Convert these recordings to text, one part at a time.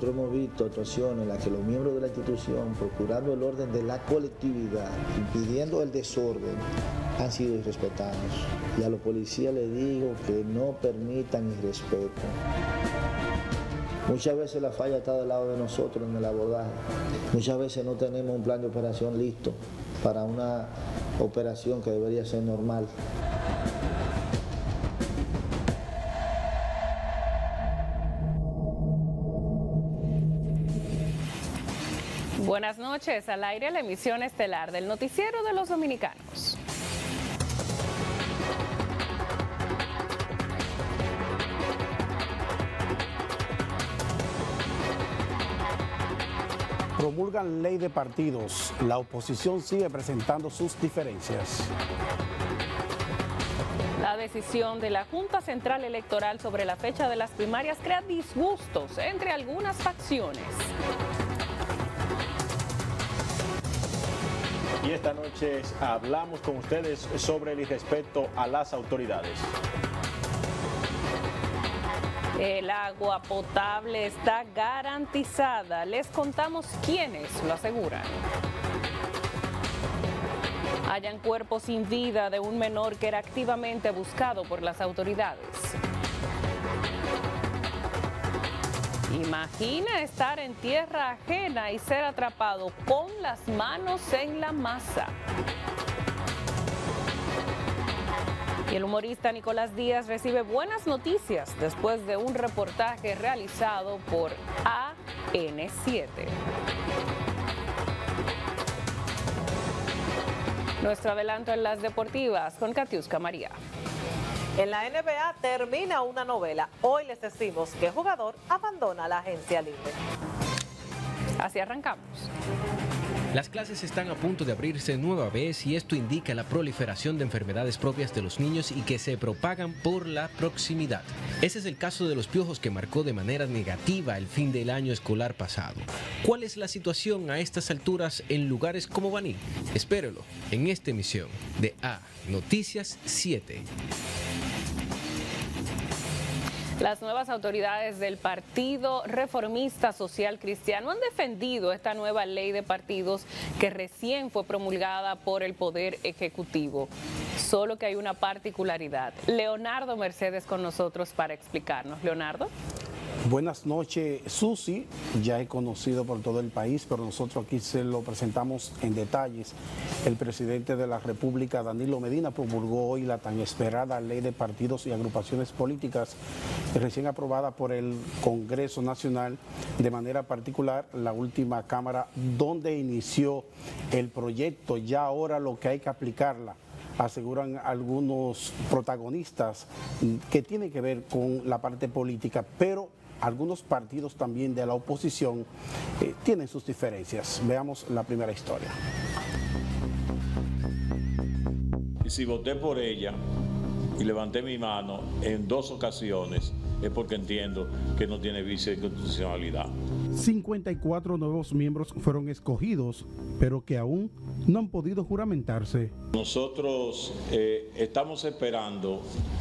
nosotros hemos visto actuaciones en las que los miembros de la institución, procurando el orden de la colectividad, impidiendo el desorden, han sido irrespetados. Y a los policías les digo que no permitan irrespeto. Muchas veces la falla está del lado de nosotros en el abordaje. Muchas veces no tenemos un plan de operación listo para una operación que debería ser normal. Buenas noches, al aire la emisión estelar del Noticiero de los Dominicanos. Promulgan ley de partidos. La oposición sigue presentando sus diferencias. La decisión de la Junta Central Electoral sobre la fecha de las primarias crea disgustos entre algunas facciones. Y esta noche hablamos con ustedes sobre el irrespeto a las autoridades. El agua potable está garantizada. Les contamos quiénes lo aseguran. Hallan cuerpo sin vida de un menor que era activamente buscado por las autoridades. Imagina estar en tierra ajena y ser atrapado con las manos en la masa. Y el humorista Nicolás Díaz recibe buenas noticias después de un reportaje realizado por AN7. Nuestro adelanto en las deportivas con Katiuska María. En la NBA termina una novela. Hoy les decimos qué jugador abandona la agencia libre. Así arrancamos. Las clases están a punto de abrirse nueva vez y esto indica la proliferación de enfermedades propias de los niños y que se propagan por la proximidad. Ese es el caso de los piojos que marcó de manera negativa el fin del año escolar pasado. ¿Cuál es la situación a estas alturas en lugares como Baní? Espérelo en esta emisión de A Noticias 7. Las nuevas autoridades del Partido Reformista Social Cristiano han defendido esta nueva ley de partidos que recién fue promulgada por el Poder Ejecutivo. Solo que hay una particularidad. Leonardo Mercedes con nosotros para explicarnos. Leonardo. Buenas noches, Susi. Ya es conocido por todo el país, pero nosotros aquí se lo presentamos en detalles. El presidente de la República, Danilo Medina, promulgó hoy la tan esperada ley de partidos y agrupaciones políticas recién aprobada por el Congreso Nacional, de manera particular la última Cámara donde inició el proyecto. Ya ahora lo que hay que aplicarla, aseguran algunos protagonistas que tienen que ver con la parte política, pero algunos partidos también de la oposición tienen sus diferencias. Veamos la primera historia. Y si voté por ella y levanté mi mano en 2 ocasiones, es porque entiendo que no tiene vicio de constitucionalidad. 54 nuevos miembros fueron escogidos, pero que aún no han podido juramentarse. Nosotros estamos esperando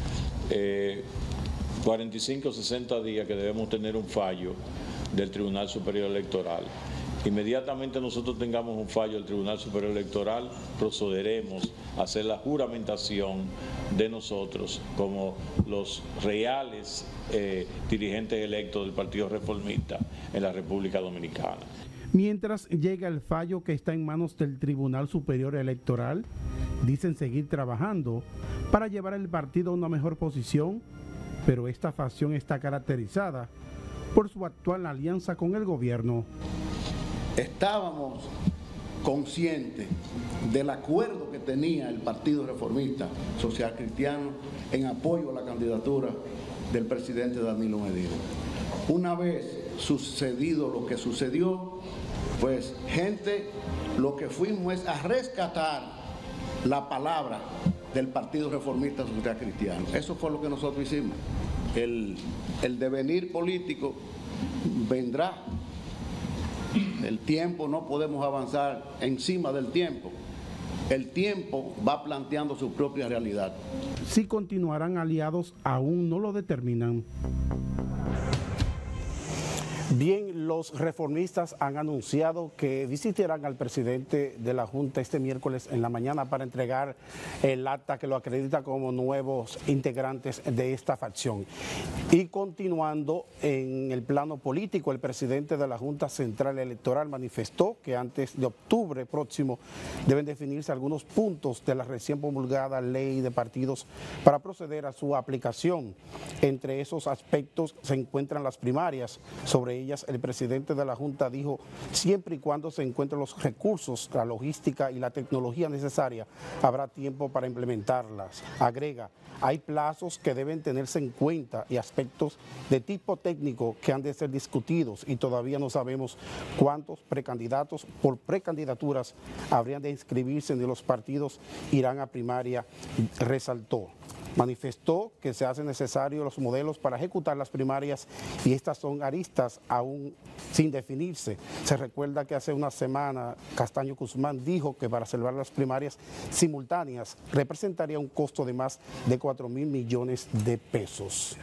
45 o 60 días que debemos tener un fallo del Tribunal Superior Electoral. Inmediatamente nosotros tengamos un fallo del Tribunal Superior Electoral, procederemos a hacer la juramentación de nosotros como los reales dirigentes electos del Partido Reformista en la República Dominicana. Mientras llega el fallo que está en manos del Tribunal Superior Electoral, dicen seguir trabajando para llevar el partido a una mejor posición, pero esta facción está caracterizada por su actual alianza con el gobierno. Estábamos conscientes del acuerdo que tenía el Partido Reformista Social Cristiano en apoyo a la candidatura del presidente Danilo Medina. Una vez sucedido lo que sucedió, pues gente, lo que fuimos es a rescatar la palabra del Partido Reformista Social Cristiano. Eso fue lo que nosotros hicimos. El devenir político vendrá. El tiempo, no podemos avanzar encima del tiempo. El tiempo va planteando su propia realidad. Si continuarán aliados, aún no lo determinan. Bien, los reformistas han anunciado que visitarán al presidente de la Junta este miércoles en la mañana para entregar el acta que lo acredita como nuevos integrantes de esta facción. Y continuando en el plano político, el presidente de la Junta Central Electoral manifestó que antes de octubre próximo deben definirse algunos puntos de la recién promulgada ley de partidos para proceder a su aplicación. Entre esos aspectos se encuentran las primarias. Sobre ellas, el presidente de la Junta dijo, siempre y cuando se encuentren los recursos, la logística y la tecnología necesaria, habrá tiempo para implementarlas. Agrega, hay plazos que deben tenerse en cuenta y aspectos de tipo técnico que han de ser discutidos y todavía no sabemos cuántos precandidatos por precandidaturas habrían de inscribirse ni los partidos irán a primaria, resaltó. Manifestó que se hacen necesarios los modelos para ejecutar las primarias y estas son aristas aún sin definirse. Se recuerda que hace una semana Castaño Guzmán dijo que para celebrar las primarias simultáneas representaría un costo de más de 4.000 millones de pesos.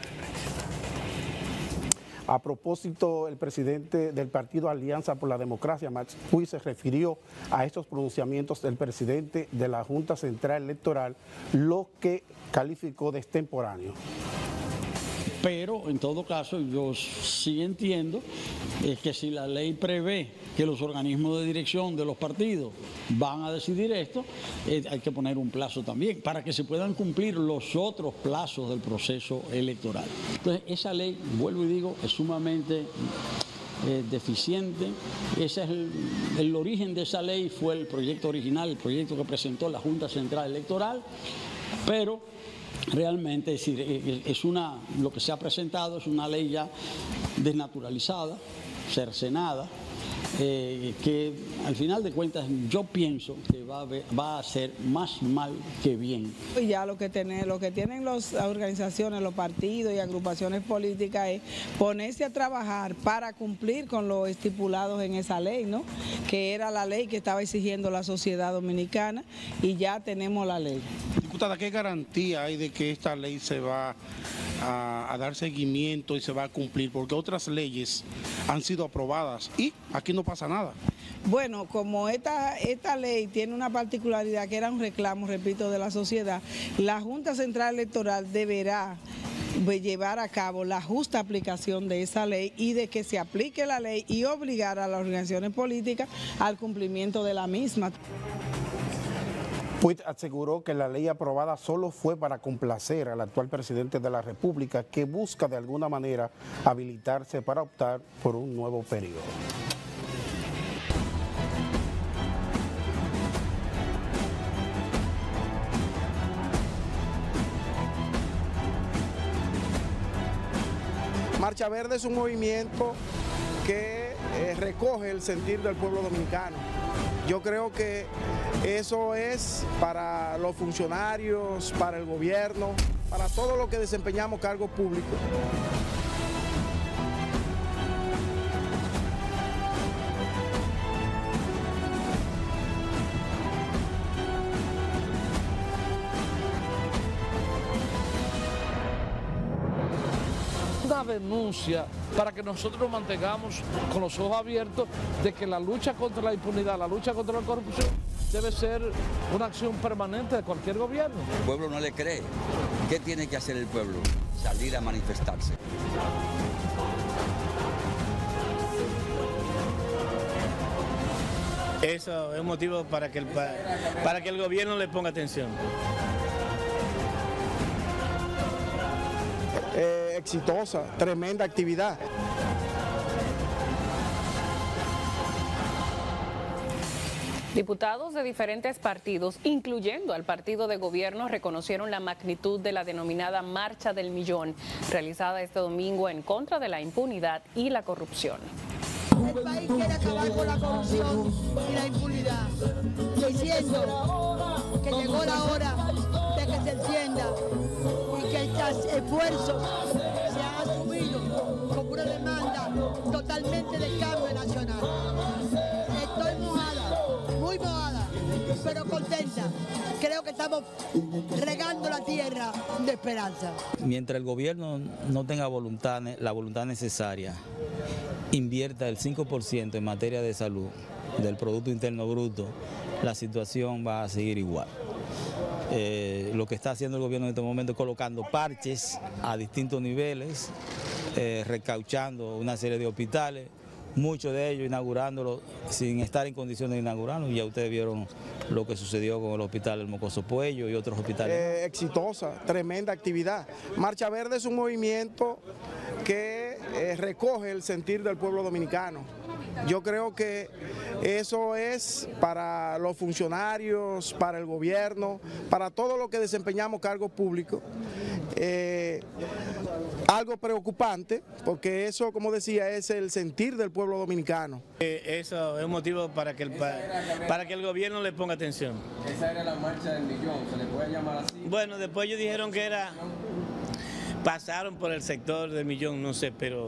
A propósito, el presidente del partido Alianza por la Democracia, Max Puig, se refirió a estos pronunciamientos del presidente de la Junta Central Electoral, lo que calificó de extemporáneo. Pero en todo caso yo sí entiendo que si la ley prevé que los organismos de dirección de los partidos van a decidir esto, hay que poner un plazo también para que se puedan cumplir los otros plazos del proceso electoral. Entonces esa ley, vuelvo y digo, es sumamente deficiente. Ese es el origen de esa ley, fue el proyecto original, el proyecto que presentó la Junta Central Electoral, pero realmente es decir, lo que se ha presentado es una ley ya desnaturalizada, cercenada, que al final de cuentas yo pienso que va a hacer más mal que bien. Y ya lo que tienen las organizaciones, los partidos y agrupaciones políticas es ponerse a trabajar para cumplir con lo estipulado en esa ley, ¿no? Que era la ley que estaba exigiendo la sociedad dominicana y ya tenemos la ley. Diputada, ¿qué garantía hay de que esta ley se va a dar seguimiento y se va a cumplir? Porque otras leyes han sido aprobadas y aquí no pasa nada. Bueno, como esta ley tiene una particularidad que era un reclamo, repito, de la sociedad, la Junta Central Electoral deberá llevar a cabo la justa aplicación de esa ley y de que se aplique la ley y obligar a las organizaciones políticas al cumplimiento de la misma. Puig aseguró que la ley aprobada solo fue para complacer al actual presidente de la República, que busca de alguna manera habilitarse para optar por un nuevo periodo. Marcha Verde es un movimiento que recoge el sentir del pueblo dominicano. Yo creo que eso es para los funcionarios, para el gobierno, para todos los que desempeñamos cargos públicos. Una denuncia para que nosotros nos mantengamos con los ojos abiertos de que la lucha contra la impunidad, la lucha contra la corrupción debe ser una acción permanente de cualquier gobierno. El pueblo no le cree. ¿Qué tiene que hacer el pueblo? Salir a manifestarse. Eso es un motivo para que el gobierno le ponga atención. Exitosa, tremenda actividad. Diputados de diferentes partidos, incluyendo al partido de gobierno, reconocieron la magnitud de la denominada Marcha del Millón, realizada este domingo en contra de la impunidad y la corrupción. El país quiere acabar con la corrupción y la impunidad, diciendo que llegó la hora de que se encienda y que estos esfuerzos se han asumido como una demanda totalmente de cambio nacional. Estoy mojada, muy mojada, pero contenta. Creo que estamos regando la tierra de esperanza. Mientras el gobierno no tenga la voluntad necesaria invierta el 5% en materia de salud del Producto Interno Bruto, la situación va a seguir igual. Lo que está haciendo el gobierno en este momento es colocando parches a distintos niveles, recauchando una serie de hospitales, muchos de ellos inaugurándolo sin estar en condiciones de inaugurarlo. Ya ustedes vieron lo que sucedió con el hospital El Mocoso Puello y otros hospitales. Exitosa, tremenda actividad. Marcha Verde es un movimiento que recoge el sentir del pueblo dominicano. Yo creo que eso es para los funcionarios, para el gobierno, para todos los que desempeñamos cargos públicos, algo preocupante, porque eso, como decía, es el sentir del pueblo dominicano. Eso es un motivo para que el gobierno le ponga atención. Esa era la marcha del millón, ¿se le puede llamar así? Bueno, después ellos dijeron que pasaron por el sector del millón, no sé, pero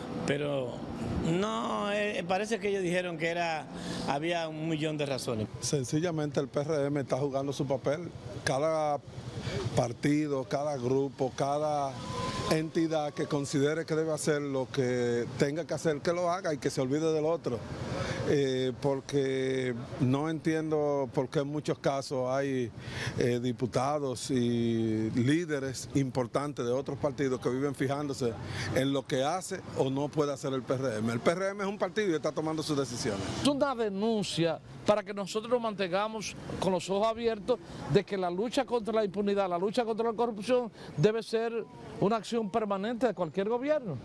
no, parece que ellos dijeron que había 1 millón de razones. Sencillamente el PRM está jugando su papel. Cada partido, cada grupo, cada entidad que considere que debe hacer lo que tenga que hacer, que lo haga y que se olvide del otro. Porque no entiendo por qué en muchos casos hay diputados y líderes importantes de otros partidos que viven fijándose en lo que hace o no puede hacer el PRM. El PRM es un partido y está tomando sus decisiones. Es una denuncia para que nosotros nos mantengamos con los ojos abiertos de que la lucha contra la impunidad, la lucha contra la corrupción debe ser una acción permanente de cualquier gobierno.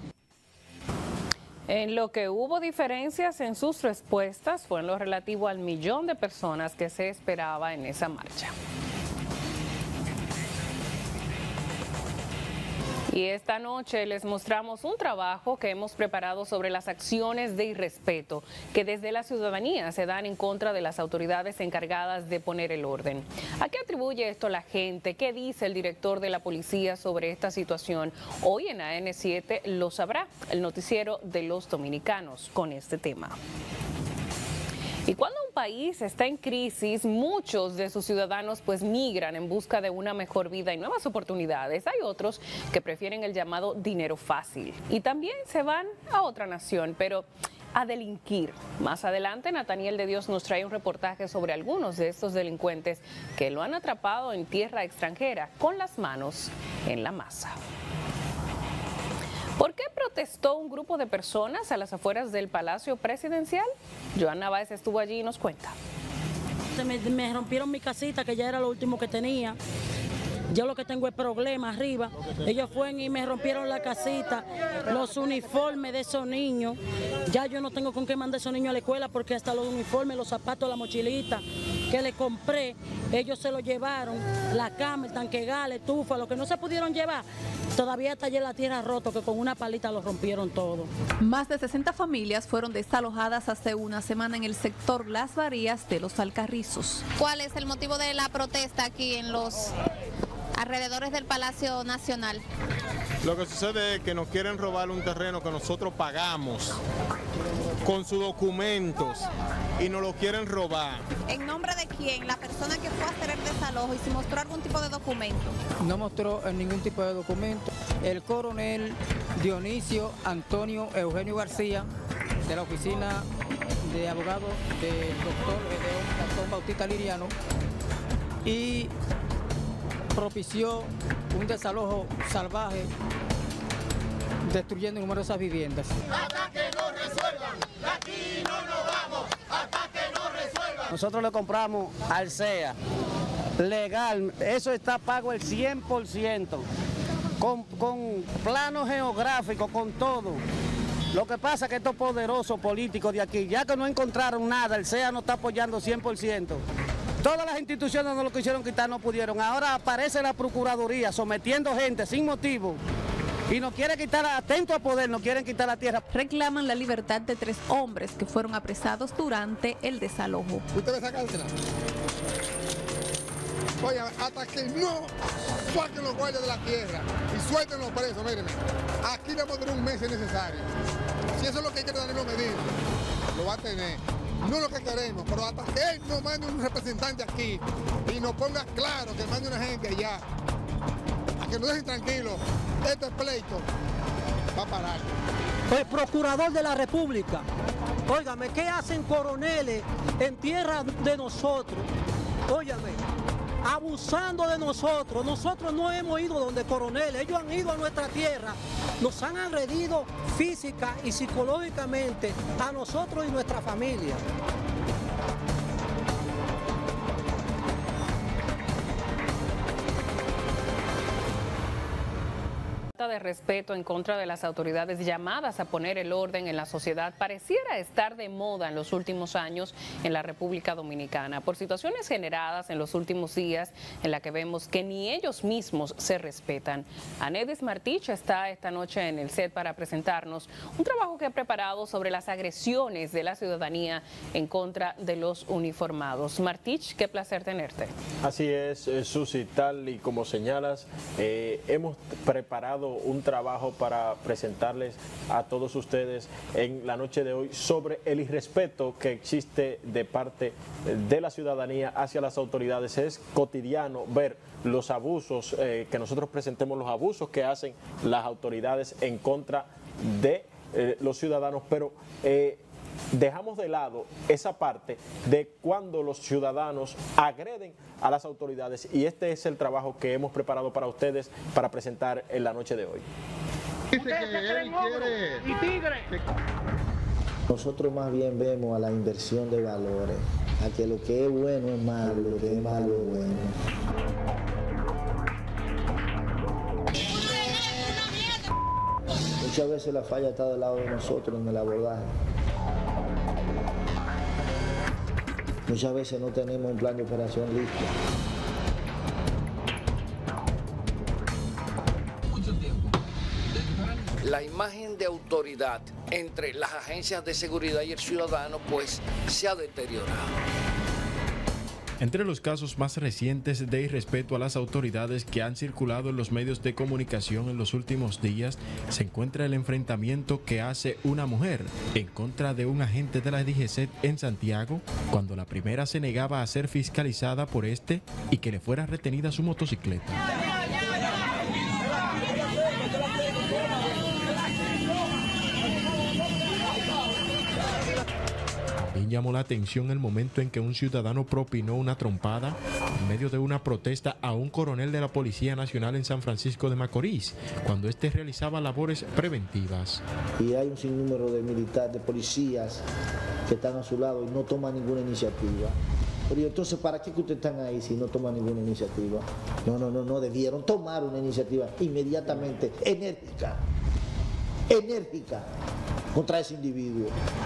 En lo que hubo diferencias en sus respuestas fue en lo relativo al 1 millón de personas que se esperaba en esa marcha. Y esta noche les mostramos un trabajo que hemos preparado sobre las acciones de irrespeto que desde la ciudadanía se dan en contra de las autoridades encargadas de poner el orden. ¿A qué atribuye esto la gente? ¿Qué dice el director de la policía sobre esta situación? Hoy en AN7 lo sabrá el noticiero de los dominicanos con este tema. Y cuando un país está en crisis, muchos de sus ciudadanos pues migran en busca de una mejor vida y nuevas oportunidades. Hay otros que prefieren el llamado dinero fácil y también se van a otra nación, pero a delinquir. Más adelante, Nathaniel de Dios nos trae un reportaje sobre algunos de estos delincuentes que lo han atrapado en tierra extranjera con las manos en la masa. ¿Por qué protestó un grupo de personas a las afueras del Palacio Presidencial? Joana Báez estuvo allí y nos cuenta. Me rompieron mi casita, que ya era lo último que tenía. Yo lo que tengo es problemas arriba. Ellos fueron y me rompieron la casita, los uniformes de esos niños. Ya yo no tengo con qué mandar a esos niños a la escuela porque hasta los uniformes, los zapatos, la mochilita que le compré, ellos se lo llevaron. La cama, el tanque gas, la estufa, lo que no se pudieron llevar. Todavía está allí la tierra roto, que con una palita lo rompieron todo. Más de 60 familias fueron desalojadas hace una semana en el sector Las Varías de Los Alcarrizos. ¿Cuál es el motivo de la protesta aquí en los alrededores del Palacio Nacional? Lo que sucede es que nos quieren robar un terreno que nosotros pagamos con sus documentos y nos lo quieren robar. ¿En nombre de quién? La persona que fue a hacer el desalojo y si mostró algún tipo de documento. No mostró ningún tipo de documento. El coronel Dionisio Antonio Eugenio García, de la oficina de abogado del doctor Gastón Bautista Liriano, y propició un desalojo salvaje, destruyendo numerosas viviendas. Hasta que no resuelvan, de aquí no nos vamos, hasta que no resuelvan. Nosotros le compramos al CEA, legal, eso está pago el 100%, con plano geográfico, con todo. Lo que pasa es que estos poderosos políticos de aquí, ya que no encontraron nada, el CEA no está apoyando 100%. Todas las instituciones no lo quisieron quitar, no pudieron. Ahora aparece la Procuraduría sometiendo gente sin motivo y nos quiere quitar, atento a poder, nos quieren quitar la tierra. Reclaman la libertad de 3 hombres que fueron apresados durante el desalojo. ¿Usted ve esa cárcel? Oye, hasta que no saquen los guardias de la tierra y suelten los presos, mírenme, aquí le vamos a tener un mes si es necesario. Si eso es lo que quiere Danilo Medina, lo va a tener. No es lo que queremos, pero hasta que él nos mande un representante aquí y nos ponga claro que mande una gente allá, a que nos dejen tranquilos, este pleito va a parar. el procurador de la República. Óigame, ¿qué hacen coroneles en tierra de nosotros? Óigame, abusando de nosotros. Nosotros no hemos ido donde coroneles, ellos han ido a nuestra tierra, nos han agredido física y psicológicamente a nosotros y nuestra familia. De respeto en contra de las autoridades llamadas a poner el orden en la sociedad pareciera estar de moda en los últimos años en la República Dominicana por situaciones generadas en los últimos días en la que vemos que ni ellos mismos se respetan. Anedis Martich está esta noche en el set para presentarnos un trabajo que ha preparado sobre las agresiones de la ciudadanía en contra de los uniformados. Martich, qué placer tenerte. Así es, Susi, tal y como señalas, hemos preparado un trabajo para presentarles a todos ustedes en la noche de hoy sobre el irrespeto que existe de parte de la ciudadanía hacia las autoridades. Es cotidiano ver los abusos, que nosotros presentemos los abusos que hacen las autoridades en contra de los ciudadanos, pero dejamos de lado esa parte de cuando los ciudadanos agreden a las autoridades, y este es el trabajo que hemos preparado para ustedes para presentar en la noche de hoy. Dice que él quiere y tigre. Nosotros más bien vemos a la inversión de valores, a que lo que es bueno es malo, lo que es malo es bueno. Muchas veces la falla está del lado de nosotros en el abordaje. Muchas veces no tenemos un plan de operación listo. La imagen de autoridad entre las agencias de seguridad y el ciudadano pues se ha deteriorado. Entre los casos más recientes de irrespeto a las autoridades que han circulado en los medios de comunicación en los últimos días, se encuentra el enfrentamiento que hace una mujer en contra de un agente de la DGCET en Santiago, cuando la primera se negaba a ser fiscalizada por este y que le fuera retenida su motocicleta. Llamó la atención el momento en que un ciudadano propinó una trompada en medio de una protesta a un coronel de la Policía Nacional en San Francisco de Macorís, cuando éste realizaba labores preventivas. Y hay un sinnúmero de militares, de policías que están a su lado y no toman ninguna iniciativa. Pero entonces, ¿para qué ustedes están ahí si no toman ninguna iniciativa? No, debieron tomar una iniciativa inmediatamente, enérgica, contra ese individuo.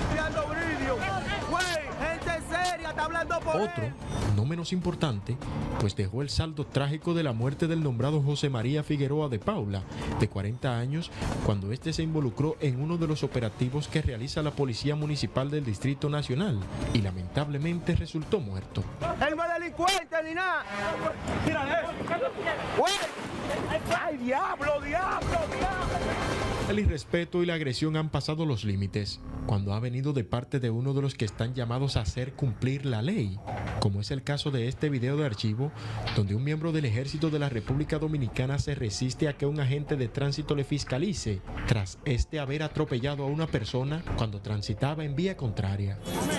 Otro, no menos importante, pues dejó el saldo trágico de la muerte del nombrado José María Figueroa de Paula, de 40 años, cuando este se involucró en uno de los operativos que realiza la Policía Municipal del Distrito Nacional y lamentablemente resultó muerto. ¡Él no es delincuente ni nada! ¡Ay, diablo! El irrespeto y la agresión han pasado los límites cuando ha venido de parte de uno de los que están llamados a hacer cumplir la ley, como es el caso de este video de archivo donde un miembro del Ejército de la República Dominicana se resiste a que un agente de tránsito le fiscalice tras este haber atropellado a una persona cuando transitaba en vía contraria.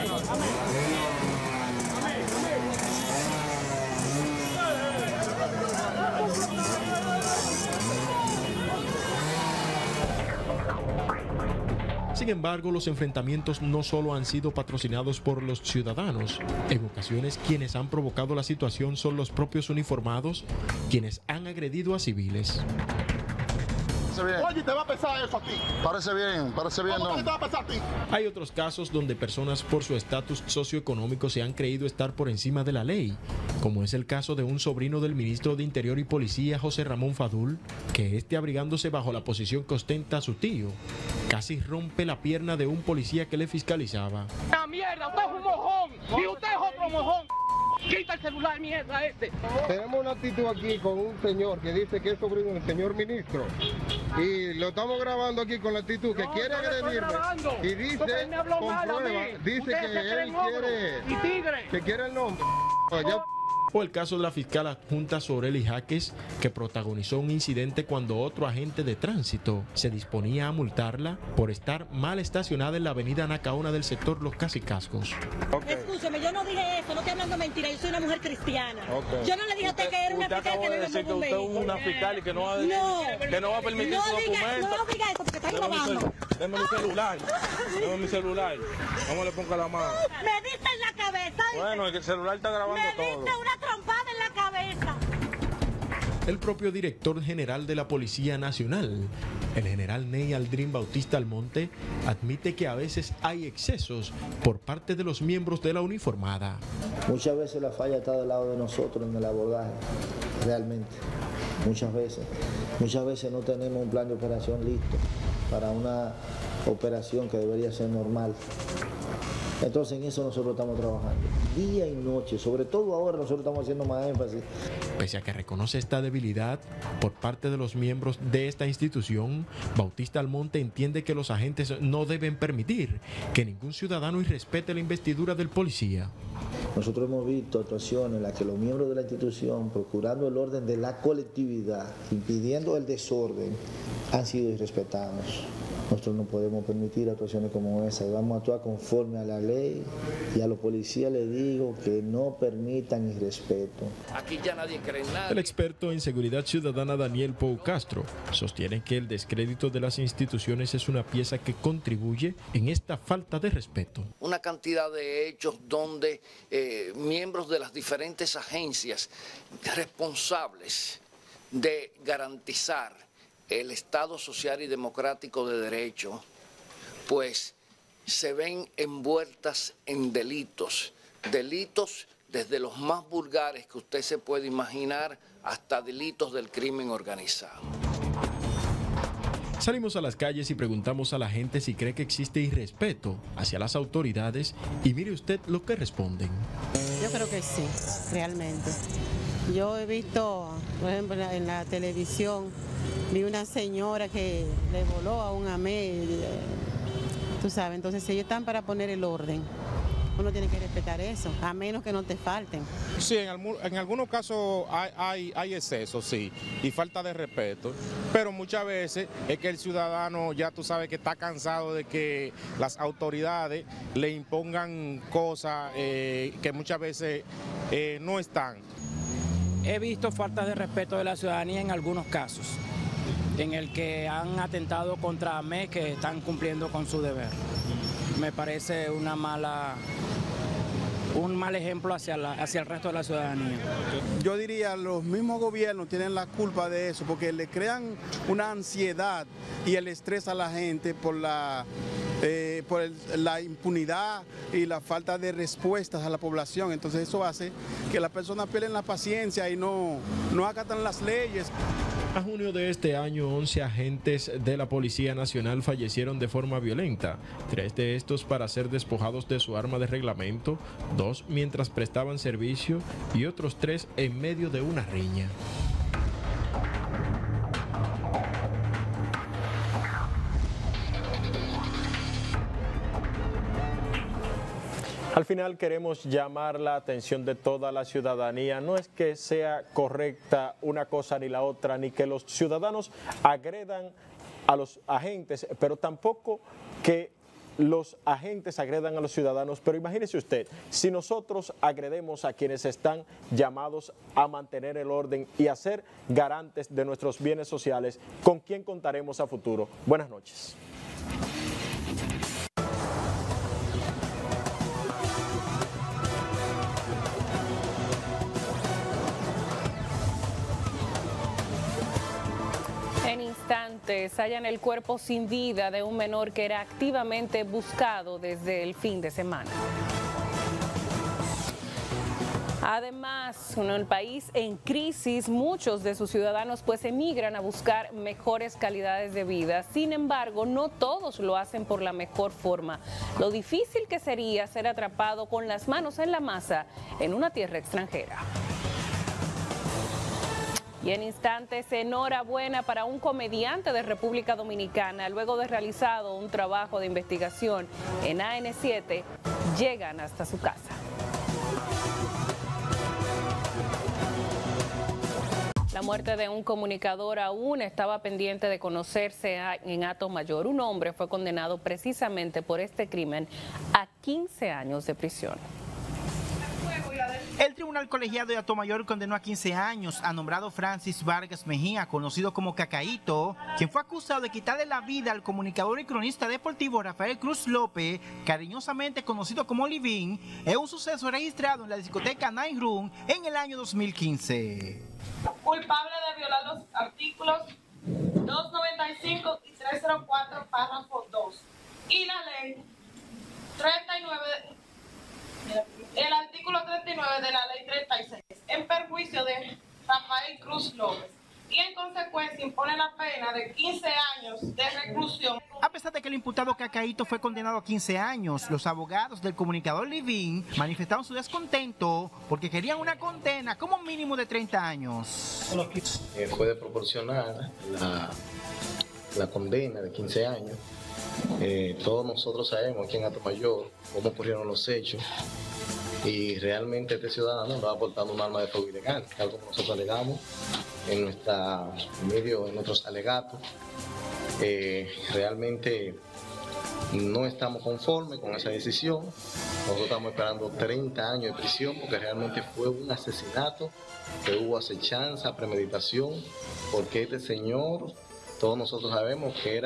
Sin embargo, los enfrentamientos no solo han sido patrocinados por los ciudadanos. En ocasiones, quienes han provocado la situación son los propios uniformados, quienes han agredido a civiles. Oye, te va a pesar eso a ti. Parece bien, ¿no? Te va a pesar a ti. Hay otros casos donde personas por su estatus socioeconómico se han creído estar por encima de la ley, como es el caso de un sobrino del ministro de Interior y Policía, José Ramón Fadul, que abrigándose bajo la posición que ostenta su tío, casi rompe la pierna de un policía que le fiscalizaba. ¡La mierda! ¡Usted es un mojón! ¡Y usted es otro mojón! ¡Quita el celular, mierda, este! Tenemos una actitud aquí con un señor que dice que es sobrino del señor ministro. Y lo estamos grabando aquí con la actitud que quiere agredirme. Y dice, con prueba, dice que él quiere el nombre. Ya o el caso de la fiscal adjunta Soreli Jaques, que protagonizó un incidente cuando otro agente de tránsito se disponía a multarla por estar mal estacionada en la avenida Nacaona del sector Los Cacicascos. Escúcheme, yo no dije eso, no estoy hablando mentira, yo soy una mujer cristiana. Yo no le dije a usted que era una fiscal que no iba a que usted es una fiscal y que no va a permitir su documento. No diga eso porque está grabando. Deme mi celular. Deme mi celular. ¿Cómo le ponga la mano? Me diste en la cabeza. Bueno, el celular está grabando todo. Me diste una trompada en la cabeza. El propio director general de la Policía Nacional, el general Ney Aldrin Bautista Almonte, admite que a veces hay excesos por parte de los miembros de la uniformada. Muchas veces la falla está del lado de nosotros en el abordaje, realmente. Muchas veces no tenemos un plan de operación listo para una operación que debería ser normal. Entonces en eso nosotros estamos trabajando, día y noche, sobre todo ahora nosotros estamos haciendo más énfasis. Pese a que reconoce esta debilidad por parte de los miembros de esta institución, Bautista Almonte entiende que los agentes no deben permitir que ningún ciudadano irrespete la investidura del policía. Nosotros hemos visto actuaciones en las que los miembros de la institución, procurando el orden de la colectividad, impidiendo el desorden, han sido irrespetados. Nosotros no podemos permitir actuaciones como esa y vamos a actuar conforme a la ley, y a los policías les digo que no permitan irrespeto. Aquí ya nadie cree en nada. El experto en seguridad ciudadana Daniel Pou Castro sostiene que el descrédito de las instituciones es una pieza que contribuye en esta falta de respeto. Una cantidad de hechos donde miembros de las diferentes agencias responsables de garantizar el Estado social y democrático de derecho, pues se ven envueltas en delitos desde los más vulgares que usted se puede imaginar hasta delitos del crimen organizado. Salimos a las calles y preguntamos a la gente si cree que existe irrespeto hacia las autoridades y mire usted lo que responden. Yo creo que sí, realmente. Yo he visto, por ejemplo, en la televisión, vi una señora que le voló a un AME, tú sabes, entonces si ellos están para poner el orden, uno tiene que respetar eso, a menos que no te falten. Sí, en algunos casos hay excesos, sí, y falta de respeto, pero muchas veces es que el ciudadano ya tú sabes que está cansado de que las autoridades le impongan cosas que muchas veces no están. He visto faltas de respeto de la ciudadanía en algunos casos, en el que han atentado contra AME que están cumpliendo con su deber. Me parece un mal ejemplo hacia el resto de la ciudadanía. Yo diría los mismos gobiernos tienen la culpa de eso, porque le crean una ansiedad y el estrés a la gente por la impunidad y la falta de respuestas a la población. Entonces eso hace que las personas pierden la paciencia y no acatan las leyes. A junio de este año, 11 agentes de la Policía Nacional fallecieron de forma violenta, 3 de estos para ser despojados de su arma de reglamento, 2 mientras prestaban servicio y otros 3 en medio de una riña. Al final queremos llamar la atención de toda la ciudadanía. No es que sea correcta una cosa ni la otra, ni que los ciudadanos agredan a los agentes, pero tampoco que los agentes agredan a los ciudadanos. Pero imagínese usted, si nosotros agredemos a quienes están llamados a mantener el orden y a ser garantes de nuestros bienes sociales, ¿con quién contaremos a futuro? Buenas noches. En instantes hallan el cuerpo sin vida de un menor que era activamente buscado desde el fin de semana. Además, en el país en crisis, muchos de sus ciudadanos pues emigran a buscar mejores calidades de vida. Sin embargo, no todos lo hacen por la mejor forma. Lo difícil que sería ser atrapado con las manos en la masa en una tierra extranjera. Y en instantes, enhorabuena para un comediante de República Dominicana. Luego de realizado un trabajo de investigación en AN7, llegan hasta su casa. La muerte de un comunicador aún estaba pendiente de conocerse en Atomayor. Un hombre fue condenado precisamente por este crimen a 15 años de prisión. El Tribunal Colegiado de Atomayor condenó a 15 años a nombrado Francis Vargas Mejía, conocido como Cacaíto, quien fue acusado de quitarle la vida al comunicador y cronista deportivo Rafael Cruz López, cariñosamente conocido como Livín, en un suceso registrado en la discoteca Night Room en el año 2015. Culpable de violar los artículos 295 y 304, párrafo 2, y la ley 39... el artículo 39 de la ley 36, en perjuicio de Rafael Cruz López, y en consecuencia impone la pena de 15 años de reclusión. A pesar de que el imputado Cacaíto fue condenado a 15 años, los abogados del comunicador Livín manifestaron su descontento porque querían una condena como mínimo de 30 años. Fue de proporcionar la condena de 15 años. Todos nosotros sabemos aquí en Atomayor cómo ocurrieron los hechos y realmente este ciudadano estaba portando un arma de fuego ilegal, tal como nosotros alegamos en nuestros alegatos. Realmente no estamos conformes con esa decisión. Nosotros estamos esperando 30 años de prisión porque realmente fue un asesinato, que hubo acechanza, premeditación, porque este señor, todos nosotros sabemos que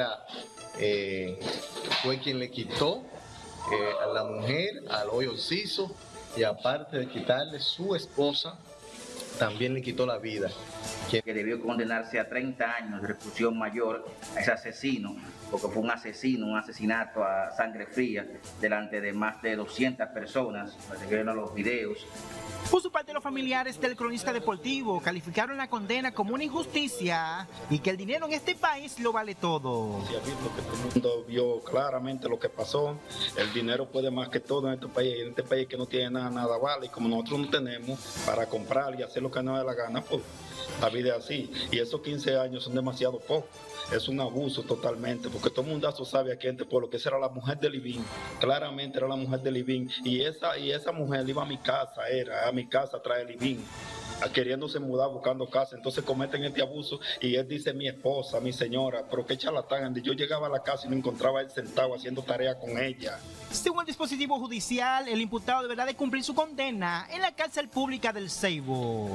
fue quien le quitó a la mujer al hoyo Ciso, y aparte de quitarle su esposa, también le quitó la vida. Que debió condenarse a 30 años de reclusión mayor a ese asesino, porque fue un asesinato a sangre fría, delante de más de 200 personas, para que vean los videos. Por su parte, los familiares del cronista deportivo calificaron la condena como una injusticia y que el dinero en este país lo vale todo. Se ha visto que todo el mundo vio claramente lo que pasó. El dinero puede más que todo en este país que no tiene nada vale, y como nosotros no tenemos para comprar y hacer lo que nos dé la gana, pues la vida es así. Y esos 15 años son demasiado pocos. Es un abuso totalmente, porque todo el mundo sabe aquí en este pueblo que esa era la mujer de Livín. Claramente era la mujer de Livín. Y esa mujer iba a mi casa, a traer Livín, queriéndose mudar, buscando casa. Entonces cometen este abuso y él dice mi esposa, mi señora, pero qué charlatán. Yo llegaba a la casa y no encontraba a él sentado haciendo tarea con ella. Según el dispositivo judicial, el imputado deberá de cumplir su condena en la cárcel pública del Ceibo.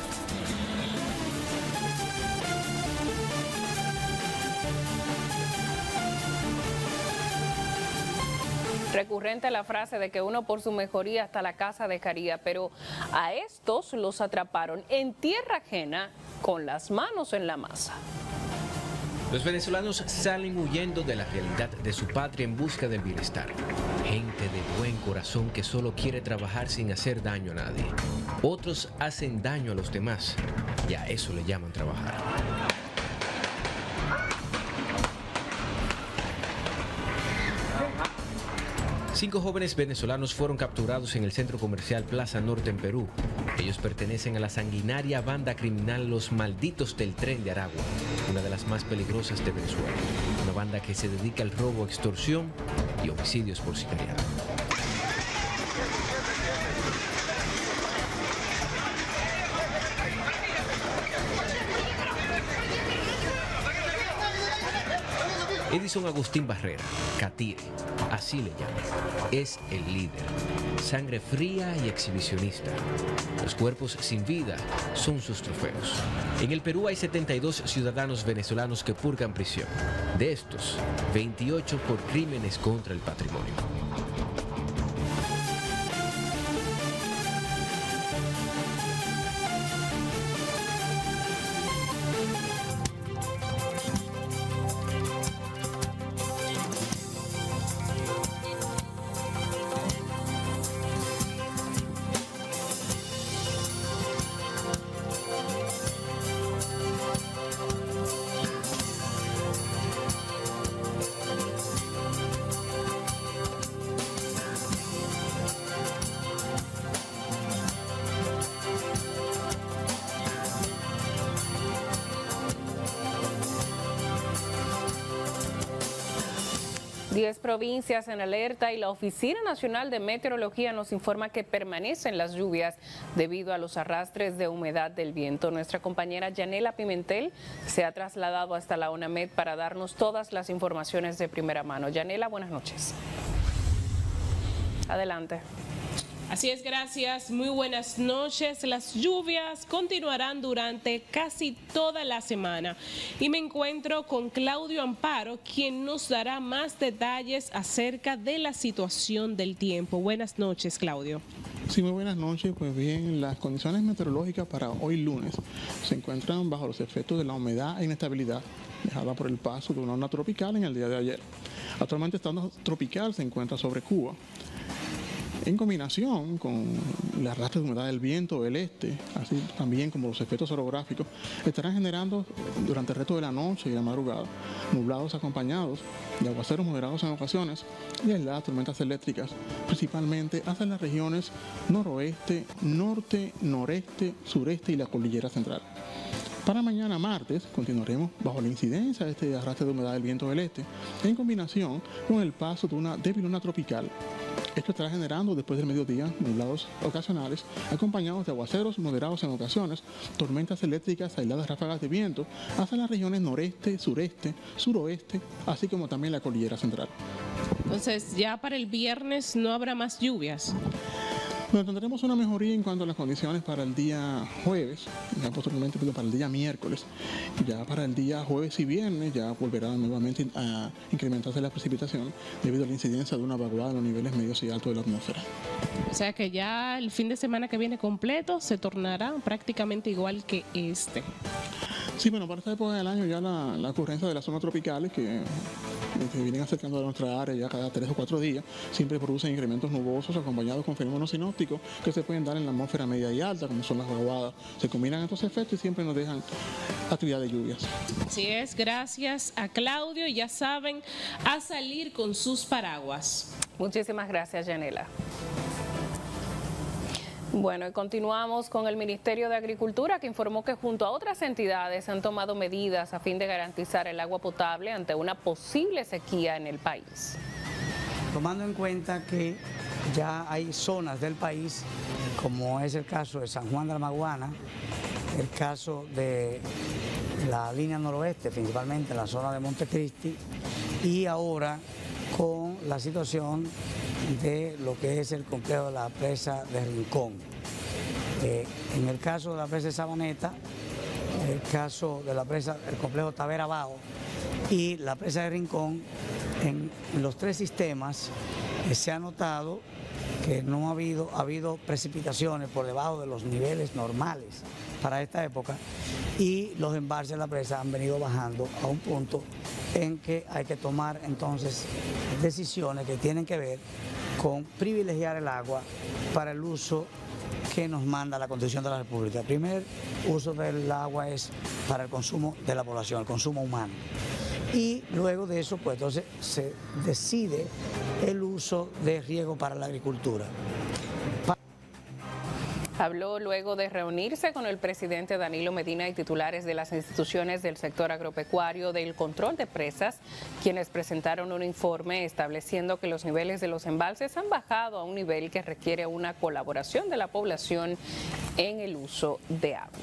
Recurrente la frase de que uno por su mejoría hasta la casa dejaría, pero a estos los atraparon en tierra ajena con las manos en la masa. Los venezolanos salen huyendo de la realidad de su patria en busca del bienestar. Gente de buen corazón que solo quiere trabajar sin hacer daño a nadie. Otros hacen daño a los demás y a eso le llaman trabajar. Cinco jóvenes venezolanos fueron capturados en el centro comercial Plaza Norte en Perú. Ellos pertenecen a la sanguinaria banda criminal Los Malditos del Tren de Aragua, una de las más peligrosas de Venezuela. Una banda que se dedica al robo, extorsión y homicidios por sicariato. Edison Agustín Barrera, Catire, así le llaman, es el líder. Sangre fría y exhibicionista. Los cuerpos sin vida son sus trofeos. En el Perú hay 72 ciudadanos venezolanos que purgan prisión. De estos, 28 por crímenes contra el patrimonio. 10 provincias en alerta y la Oficina Nacional de Meteorología nos informa que permanecen las lluvias debido a los arrastres de humedad del viento. Nuestra compañera Yanela Pimentel se ha trasladado hasta la ONAMED para darnos todas las informaciones de primera mano. Yanela, buenas noches. Adelante. Así es, gracias. Muy buenas noches. Las lluvias continuarán durante casi toda la semana. Y me encuentro con Claudio Amparo, quien nos dará más detalles acerca de la situación del tiempo. Buenas noches, Claudio. Sí, muy buenas noches. Pues bien, las condiciones meteorológicas para hoy lunes se encuentran bajo los efectos de la humedad e inestabilidad dejada por el paso de una onda tropical en el día de ayer. Actualmente esta onda tropical se encuentra sobre Cuba. En combinación con el arrastre de humedad del viento del este, así también como los efectos orográficos, estarán generando durante el resto de la noche y la madrugada nublados acompañados de aguaceros moderados en ocasiones y aisladas tormentas eléctricas, principalmente hacia las regiones noroeste, norte, noreste, sureste y la cordillera central. Para mañana martes continuaremos bajo la incidencia de este arrastre de humedad del viento del este en combinación con el paso de una débil onda tropical. Esto estará generando después del mediodía nublados ocasionales acompañados de aguaceros moderados en ocasiones, tormentas eléctricas, aisladas ráfagas de viento hacia las regiones noreste, sureste, suroeste, así como también la cordillera central. Entonces, ya para el viernes no habrá más lluvias. Bueno, tendremos una mejoría en cuanto a las condiciones para el día jueves, ya posteriormente para el día miércoles. Ya para el día jueves y viernes ya volverá nuevamente a incrementarse la precipitación debido a la incidencia de una vaguada en los niveles medios y altos de la atmósfera. O sea que ya el fin de semana que viene completo se tornará prácticamente igual que este. Sí, bueno, para esta época del año ya la ocurrencia de las zonas tropicales que vienen acercando a nuestra área ya cada 3 o 4 días, siempre producen incrementos nubosos acompañados con fenómenos sinópticos que se pueden dar en la atmósfera media y alta, como son las vaguadas. Se combinan estos efectos y siempre nos dejan actividad de lluvias. Así es, gracias a Claudio. Ya saben, a salir con sus paraguas. Muchísimas gracias, Yanela. Bueno, y continuamos con el Ministerio de Agricultura, que informó que junto a otras entidades han tomado medidas a fin de garantizar el agua potable ante una posible sequía en el país. Tomando en cuenta que ya hay zonas del país, como es el caso de San Juan de la Maguana, el caso de la línea noroeste, principalmente en la zona de Montecristi, y ahora con la situación de lo que es el complejo de la presa de Rincón. En el caso de la presa de Sabaneta, el caso de la presa, el complejo Tavera Bajo y la presa de Rincón, en los 3 sistemas se ha notado que no ha habido precipitaciones por debajo de los niveles normales para esta época, y los embalses de la presa han venido bajando a un punto en que hay que tomar entonces decisiones que tienen que ver con privilegiar el agua para el uso que nos manda la Constitución de la República. El primer uso del agua es para el consumo de la población, el consumo humano. Y luego de eso, pues entonces se decide el uso de riego para la agricultura. Habló luego de reunirse con el presidente Danilo Medina y titulares de las instituciones del sector agropecuario del control de presas, quienes presentaron un informe estableciendo que los niveles de los embalses han bajado a un nivel que requiere una colaboración de la población en el uso de agua.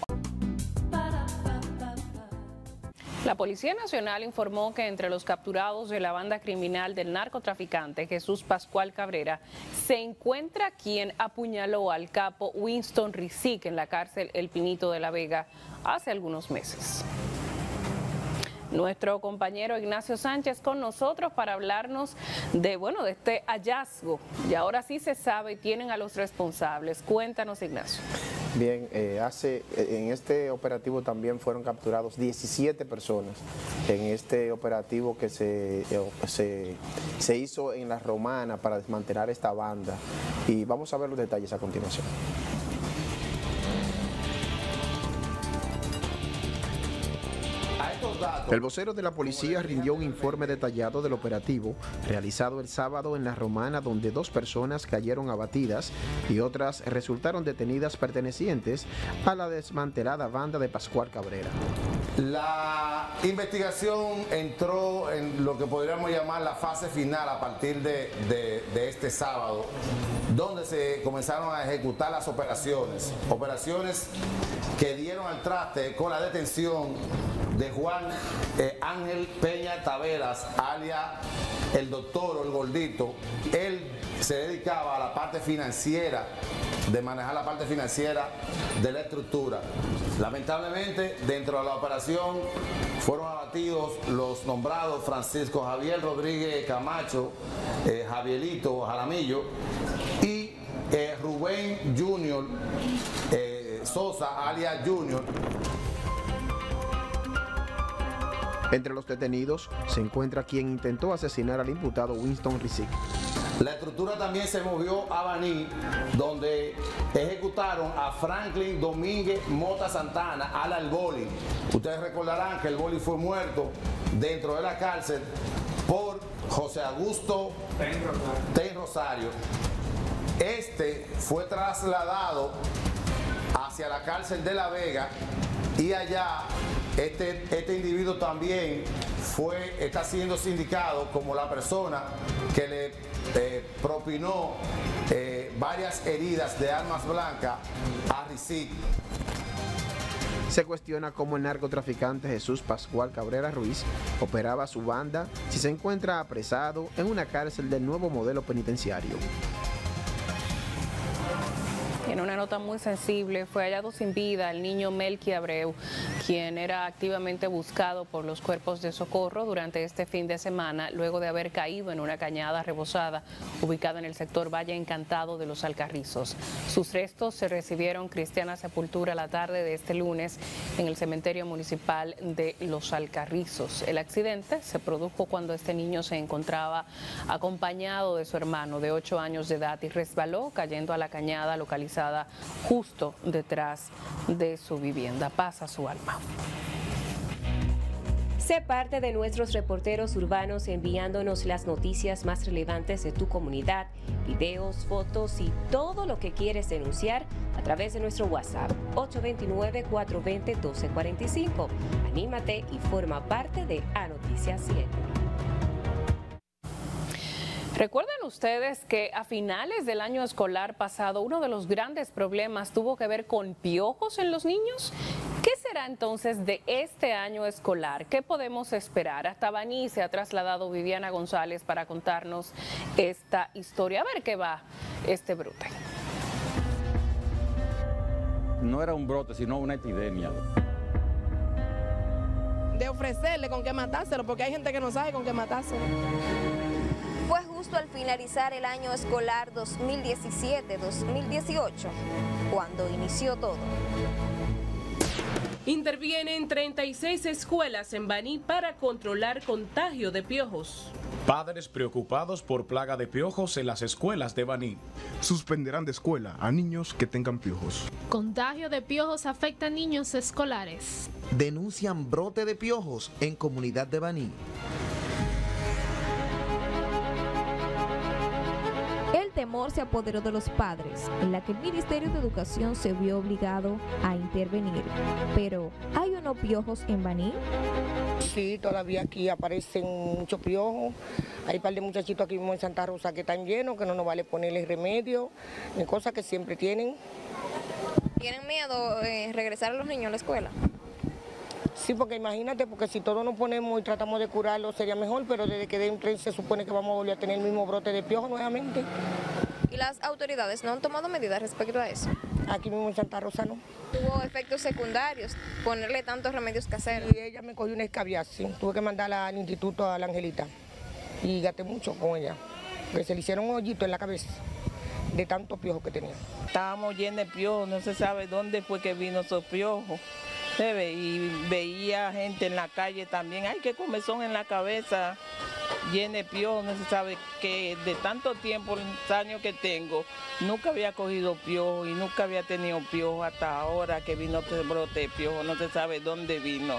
La Policía Nacional informó que entre los capturados de la banda criminal del narcotraficante Jesús Pascual Cabrera se encuentra quien apuñaló al capo Winston Rizik en la cárcel El Pinito de la Vega hace algunos meses. Nuestro compañero Ignacio Sánchez con nosotros para hablarnos de este hallazgo. Y ahora sí se sabe y tienen a los responsables. Cuéntanos, Ignacio. Bien, en este operativo también fueron capturados 17 personas en este operativo que se hizo en La Romana para desmantelar esta banda. Y vamos a ver los detalles a continuación. El vocero de la policía rindió un informe detallado del operativo realizado el sábado en La Romana, donde 2 personas cayeron abatidas y otras resultaron detenidas pertenecientes a la desmantelada banda de Pascual Cabrera. La investigación entró en lo que podríamos llamar la fase final a partir de este sábado, donde se comenzaron a ejecutar las operaciones que dieron al traste con la detención de Juan Ángel Peña Taveras, alias el doctor o el gordito. Él se dedicaba a la parte financiera, de manejar la parte financiera de la estructura. Lamentablemente, dentro de la operación fueron abatidos los nombrados Francisco Javier Rodríguez Camacho, Javierito Jaramillo y Rubén Junior Sosa, alias Junior. Entre los detenidos se encuentra quien intentó asesinar al imputado Winston Rizik. La estructura también se movió a Baní, donde ejecutaron a Franklin Domínguez Mota Santana, alias el Boli. Ustedes recordarán que el Boli fue muerto dentro de la cárcel por José Augusto Ten Rosario. Este fue trasladado hacia la cárcel de La Vega y allá este individuo también está siendo sindicado como la persona que le propinó varias heridas de armas blancas a Rizik. Se cuestiona cómo el narcotraficante Jesús Pascual Cabrera Ruiz operaba su banda si se encuentra apresado en una cárcel del nuevo modelo penitenciario. En una nota muy sensible, fue hallado sin vida el niño Melqui Abreu, quien era activamente buscado por los cuerpos de socorro durante este fin de semana, luego de haber caído en una cañada rebosada ubicada en el sector Valle Encantado de Los Alcarrizos. Sus restos se recibieron cristiana sepultura la tarde de este lunes en el cementerio municipal de Los Alcarrizos. El accidente se produjo cuando este niño se encontraba acompañado de su hermano de 8 años de edad y resbaló cayendo a la cañada localizada justo detrás de su vivienda. Paz a su alma. Sé parte de nuestros reporteros urbanos enviándonos las noticias más relevantes de tu comunidad, videos, fotos y todo lo que quieres denunciar a través de nuestro WhatsApp 829-420-1245. Anímate y forma parte de A Noticias 7. ¿Recuerdan ustedes que a finales del año escolar pasado uno de los grandes problemas tuvo que ver con piojos en los niños? ¿Qué será entonces de este año escolar? ¿Qué podemos esperar? Hasta Baní se ha trasladado Viviana González para contarnos esta historia. A ver qué va este brote. No era un brote, sino una epidemia. De ofrecerle con qué matárselo, porque hay gente que no sabe con qué matárselo. Fue justo al finalizar el año escolar 2017-2018 cuando inició todo. Intervienen 36 escuelas en Baní para controlar contagio de piojos. Padres preocupados por plaga de piojos en las escuelas de Baní. Suspenderán de escuela a niños que tengan piojos. Contagio de piojos afecta a niños escolares. Denuncian brote de piojos en comunidad de Baní. El temor se apoderó de los padres, en la que el Ministerio de Educación se vio obligado a intervenir. Pero, ¿hay o no piojos en Baní? Sí, todavía aquí aparecen muchos piojos. Hay un par de muchachitos aquí mismo en Santa Rosa que están llenos, que no nos vale ponerles remedio, ni cosas que siempre tienen. ¿Tienen miedo regresar a los niños a la escuela? Sí, porque imagínate, porque si todos nos ponemos y tratamos de curarlo sería mejor, pero desde que den tren se supone que vamos a volver a tener el mismo brote de piojo nuevamente. ¿Y las autoridades no han tomado medidas respecto a eso? Aquí mismo en Santa Rosa no. ¿Tuvo efectos secundarios ponerle tantos remedios caseros? Y ella me cogió una escabiasis, tuve que mandarla al instituto a la Angelita y gasté mucho con ella, porque se le hicieron un hoyito en la cabeza de tantos piojos que tenía. Estábamos llenos de piojos, no se sabe dónde fue que vino esos piojos. Y veía gente en la calle también, ay, qué comezón en la cabeza, lleno de piojos, no se sabe que de tanto tiempo, los años que tengo, nunca había cogido piojo y nunca había tenido piojo hasta ahora que vino este brote de piojo, no se sabe dónde vino.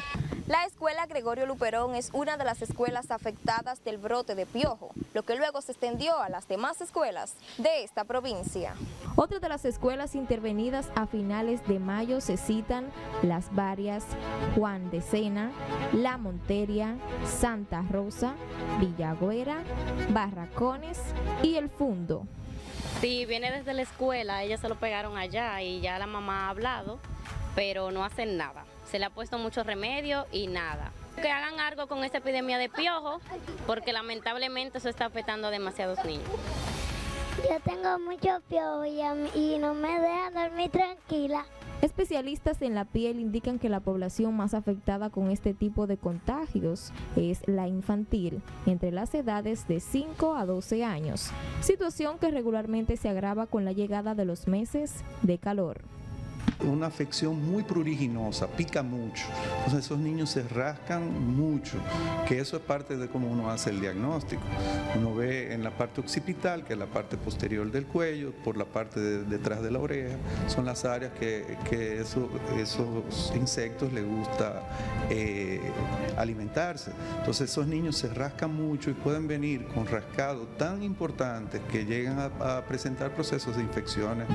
La escuela Gregorio Luperón es una de las escuelas afectadas del brote de piojo, lo que luego se extendió a las demás escuelas de esta provincia. Otra de las escuelas intervenidas a finales de mayo se citan Las Varias, Juan de Sena, La Monteria, Santa Rosa, Villagüera, Barracones y El Fundo. Sí, viene desde la escuela, ellos se lo pegaron allá y ya la mamá ha hablado, pero no hacen nada. Se le ha puesto mucho remedio y nada. Que hagan algo con esta epidemia de piojo, porque lamentablemente eso está afectando a demasiados niños. Yo tengo mucho piojo y no me deja dormir tranquila. Especialistas en la piel indican que la población más afectada con este tipo de contagios es la infantil, entre las edades de 5 a 12 años, situación que regularmente se agrava con la llegada de los meses de calor. Una afección muy pruriginosa, pica mucho, entonces esos niños se rascan mucho, que eso es parte de cómo uno hace el diagnóstico. Uno ve en la parte occipital, que es la parte posterior del cuello, por la parte detrás de la oreja, son las áreas que esos insectos les gusta alimentarse. Entonces esos niños se rascan mucho y pueden venir con rascados tan importantes que llegan a presentar procesos de infecciones.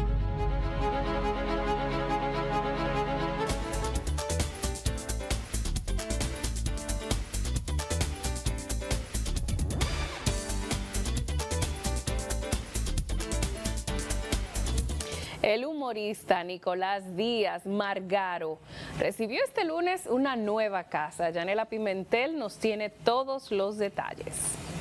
El humorista Nicolás Díaz Margaro recibió este lunes una nueva casa. Yanela Pimentel nos tiene todos los detalles.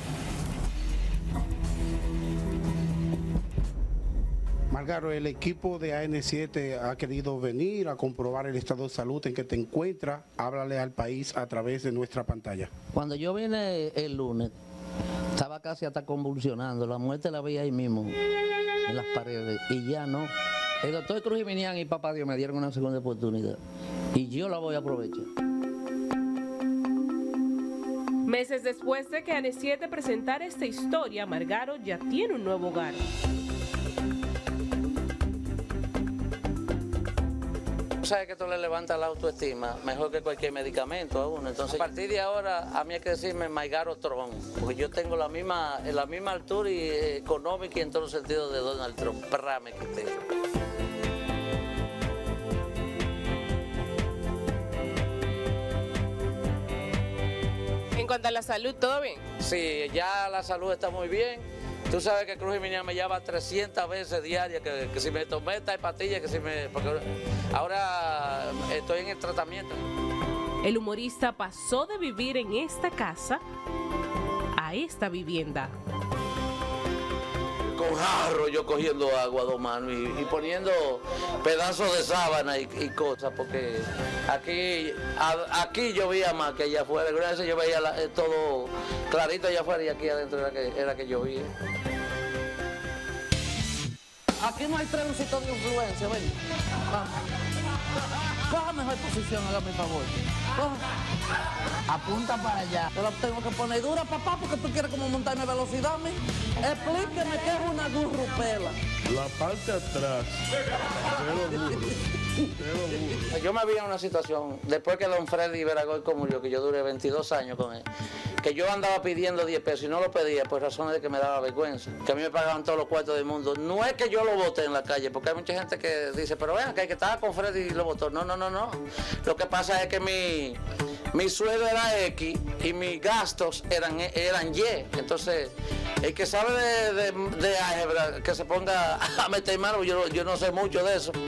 Margaro, el equipo de AN7 ha querido venir a comprobar el estado de salud en que te encuentras. Háblale al país a través de nuestra pantalla. Cuando yo vine el lunes, estaba casi hasta convulsionando. La muerte la veía ahí mismo, en las paredes, y ya no. El doctor Cruz Jiménez y papá Dios me dieron una segunda oportunidad y yo la voy a aprovechar. Meses después de que AN7 presentara esta historia, Margaro ya tiene un nuevo hogar. Sabes que esto le levanta la autoestima mejor que cualquier medicamento a uno. Entonces, a partir de ahora, a mí hay que decirme Margaro Tron, porque yo tengo la misma altura y económica y en todos los sentidos de Donald Trump. Prame que tengo. En cuanto a la salud, ¿todo bien? Sí, ya la salud está muy bien. Tú sabes que Cruz Jiménez me llama 300 veces diarias, que si me tomé esta pastilla, que si me... Porque ahora estoy en el tratamiento. El humorista pasó de vivir en esta casa a esta vivienda. Con jarro yo cogiendo agua a dos manos y poniendo pedazos de sábana y cosas, porque aquí llovía más que allá afuera. Gracias, yo veía todo clarito allá afuera y aquí adentro era que llovía. Aquí no hay tránsito de influencia, ven. Coja mejor posición, hágame el favor. Coja. Apunta para allá. Yo la tengo que poner dura, papá, porque tú quieres como montarme velocidad, ¿me? Explíqueme qué es una gurrupela. La parte atrás de los burros. Yo me vi en una situación, después que don Freddy Veragoico murió, que yo duré 22 años con él, que yo andaba pidiendo 10 pesos y no lo pedía por razones de que me daba vergüenza, que a mí me pagaban todos los cuartos del mundo. No es que yo lo voté en la calle, porque hay mucha gente que dice, pero vean, que estaba con Freddy y lo votó. No. Lo que pasa es que mi sueldo era X y mis gastos eran Y. Entonces, el que sabe de álgebra, que se ponga a meter mano, yo no sé mucho de eso.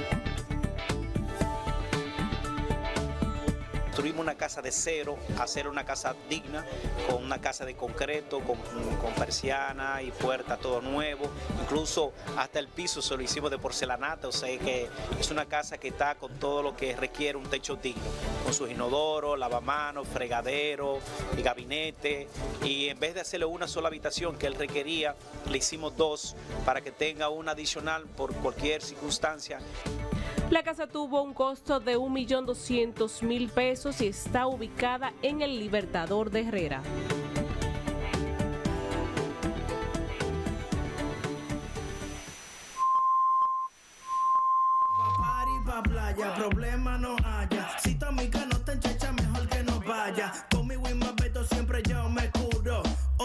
Construimos una casa de cero, hacer una casa digna, con una casa de concreto, con persiana y puerta, todo nuevo. Incluso hasta el piso se lo hicimos de porcelanata, o sea que es una casa que está con todo lo que requiere un techo digno, con sus inodoros, lavamanos, fregadero y gabinete. Y en vez de hacerle una sola habitación que él requería, le hicimos dos para que tenga una adicional por cualquier circunstancia. La casa tuvo un costo de 1.200.000 pesos y está ubicada en el Libertador de Herrera. Pa' playa, problema no haya. Si tu amiga no te enchecha, mejor que no vaya.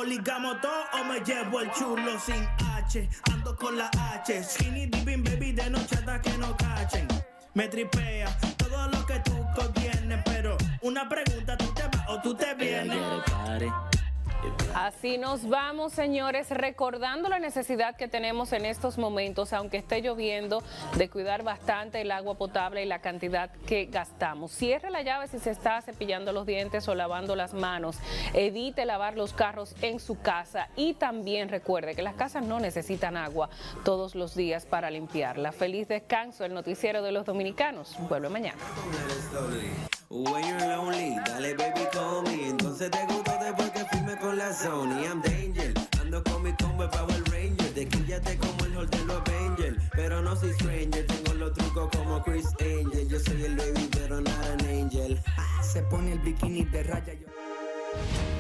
ligamos todo o me llevo el chulo sin H. Ando con la H. Skinny dipping, baby, de noche hasta que no cachen. Me tripea todo lo que tú tienes, pero una pregunta, ¿tú te vas o tú te vienes? Así nos vamos, señores, recordando la necesidad que tenemos en estos momentos, aunque esté lloviendo, de cuidar bastante el agua potable y la cantidad que gastamos. Cierre la llave si se está cepillando los dientes o lavando las manos. Evite lavar los carros en su casa y también recuerde que las casas no necesitan agua todos los días para limpiarla. Feliz descanso. El noticiero de los dominicanos vuelve mañana. When you're lonely, dale baby call me. Entonces te gustó después que firme con la Sony. I'm danger, ando con mi combo Power Ranger. Te quíllate como el hall de los Avengers. Pero no soy stranger, tengo los trucos como Chris Angel. Yo soy el baby pero not an angel. Se pone el bikini de raya.